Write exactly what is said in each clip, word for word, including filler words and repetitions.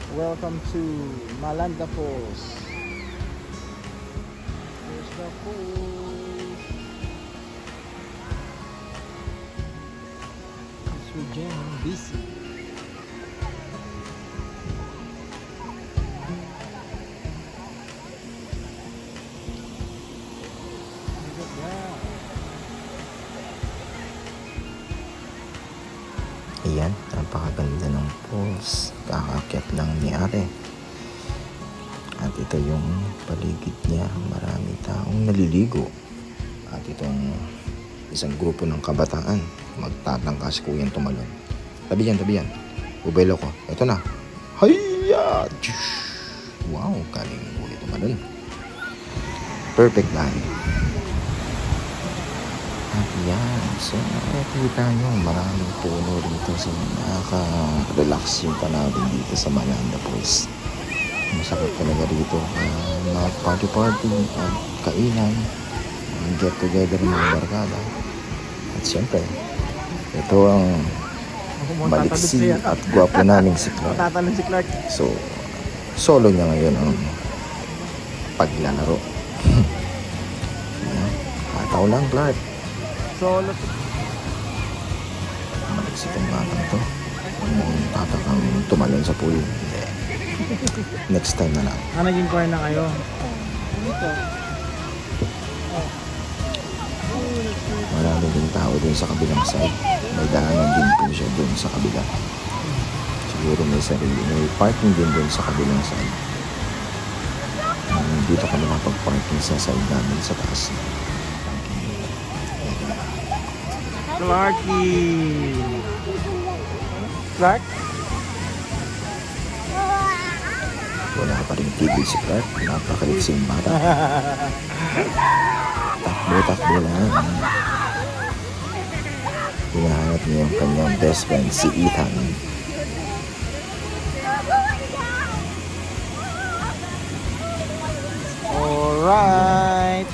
Welcome to Malanda Falls. Here's the falls. It's Regina busy. Ayan, napakaganda ng falls. Kakakyat lang ni ate. At ito yung paligid niya. Marami taong naliligo. At itong isang grupo ng kabataan. Magtatangka si kuyang tumalon. Tabi yan, tabi yan. Bubelo ko. Ito na. Hayya! Wow, galing ni kuya tumalon. Perfect line. At yan, so nakikita nyo maraming puno rito, so nakaka-relax yung panahon dito sa Malanda Falls. Masarap talaga rito, uh, mga party-party, uh, kainan, get together ng mga barkada. At syempre, ito ang maliksi at gwapo namin si Clark. So, solo niya ngayon ang paglalaro. Kataw lang, Clark. Solo. Maliksi itong batang to. Yung tatakang tumalon sa pool. Hindi. Next time na lang. Ah, naging car na kayo? Dito. Marami din tao dun sa kabilang side. May daanan din po siya dun sa kabila. Siguro may sarili. May parking din dun sa kabilang side. Um, dito kami napag-parking sa side namin sa taas. Clarky! Clark? Wala pa rin tigil si Clark. Napakaliksing bata. Takbo-takbo lang. Hinahanap niya yung kanyang best friend, si Ethan. Alright!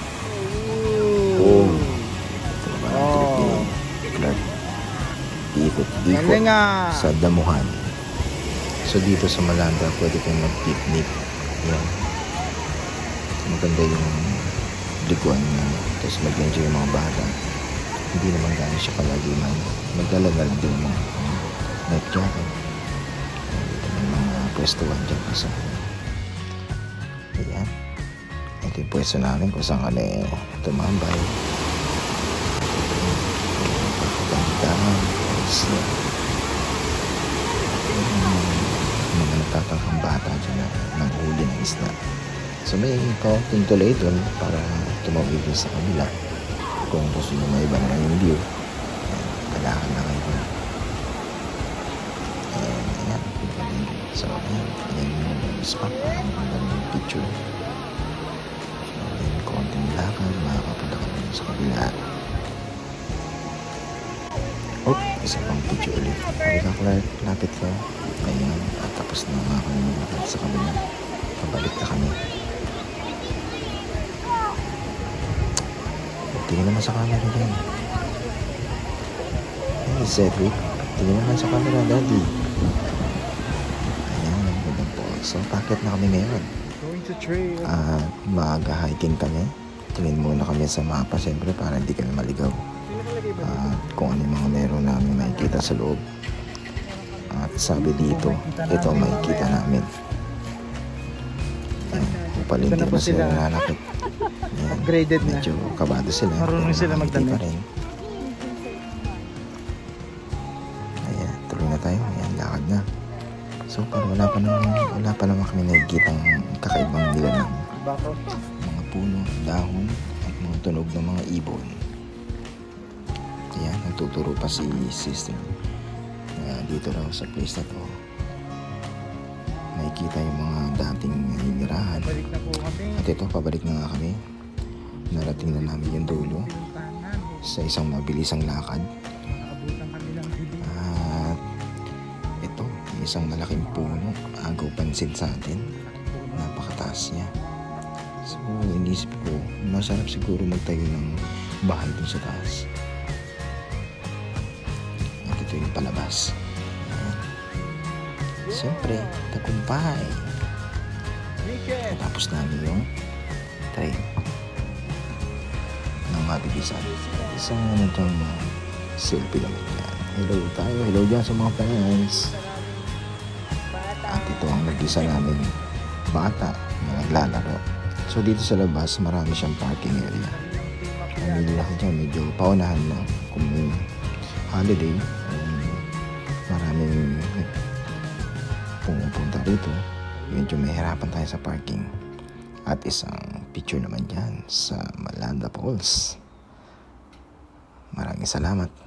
Oh! Ito naman ang trip ni Clark. Ikot-ikot sa damuhan. So dito sa Malanda, pwede kayong mag-picnic. Yan. Maganda yung liguan niya. Tapos mag-enjoy yung mga bata. Hindi naman gano'n siya palagiman. Magdalagal din yung mga night jacket. Dito may mga pwestuhan dyan kasi. Ayan. Ito yung pwesto namin kung saan kami tumambay. Pagkagandahan. Tapos mga nagtatangkang bata dyan na nanghuli ng isda. So may kaunting tuloy dun para tumawid din sa kabila. Kung gusto nyo may iba naman yung view, kailangan na kayo dun. And ayan, so ayan, ayan yung spot para magandang yung picture. So ayan, kaunting lakad, makakapunta ka naman sa kabila. Oh, isa pang picture ulit. Halika Clark, lapit ka. Ayan, at tapos na nga kami lakad sa kabila. Pabalik na kami. Tingin naman sa camera din. Hey Cedric, tingin naman sa camera, daddy. Ayan, ang gandang po. So, packet na kami ngayon. Going to trail. At maaga hiking kami. Tingin muna kami sa mapa, siyempre, para hindi kami maligaw. At kung ano yung mga meron namin makikita sa loob. At sabi dito, ito makikita namin. Ayan, upalin din na sila nanakit. Ayan, upgraded na. medyo kabado sila. Marunong sila magdamit. Ayan, tuloy na tayo. Ayan, lakad na. So, parang wala pa naman, wala pa naman kami nakikitang kakaibang nila ng mga puno, dahon, at mga tunog ng mga ibon. Ayan, nagtuturo pa si sister. Uh, dito raw sa place na to, nakikita yung mga dating naninirahan. Balik na po kami. At ito, pabalik na nga kami. Narating na namin yung dulo sa isang mabilisang lakad. At ito, isang malaking puno, agaw pansin sa atin. Napakataas niya. So, inisip ko, masarap siguro magtayo ng bahay dun sa taas. At ito yung palabas. Ayan. siyempre, tagumpay. Tapos namin yung train ng mabibisan. Isang ano itong uh, selfie naman yan. Hello tayo, hello dyan sa mga fans. At ito ang nag-isa namin bata na naglalaro. So dito sa labas, marami siyang parking area. Pamili ako dyan, medyo paunahan na. Kung may holiday, um, maraming pumupunta rito. Medyo mahirapan tayo sa parking. At isang picture naman dyan sa Malanda Falls. Maraming salamat.